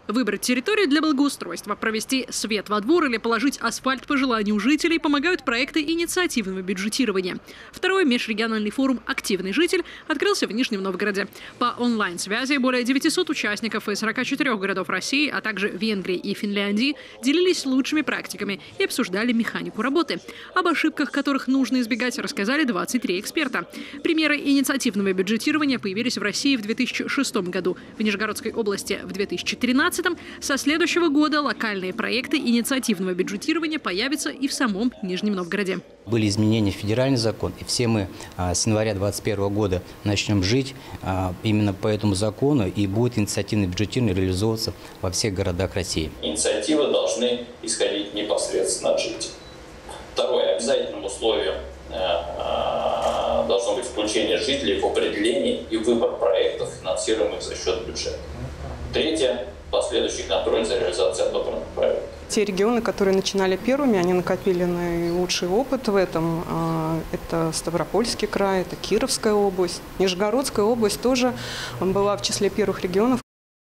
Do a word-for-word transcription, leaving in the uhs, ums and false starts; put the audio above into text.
Выбрать территорию для благоустройства, провести свет во двор или положить асфальт по желанию жителей помогают проекты инициативного бюджетирования. Второй межрегиональный форум «Активный житель» открылся в Нижнем Новгороде. По онлайн-связи более девятисот участников из сорока четырёх городов России, а также Венгрии и Финляндии делились лучшими практиками и обсуждали механику работы. Об ошибках, которых нужно избегать, рассказали двадцать три эксперта. Примеры инициативного бюджетирования появились в России в две тысячи шестом году, в Нижегородской области в две тысячи тринадцатом. Со следующего года локальные проекты инициативного бюджетирования появятся и в самом Нижнем Новгороде. Были изменения в федеральный закон, и все мы а, с января две тысячи двадцать первого года начнем жить а, именно по этому закону, и будет инициативное бюджетирование реализовываться во всех городах России. Инициативы должны исходить непосредственно от жителей. Второе. Обязательным условием а, должно быть включение жителей в определение и выбор проектов, финансируемых за счет бюджета. Третье. Последующий контроль за реализацией одобренных проектов. Те регионы, которые начинали первыми, они накопили наилучший опыт в этом. Это Ставропольский край, это Кировская область. Нижегородская область тоже была в числе первых регионов.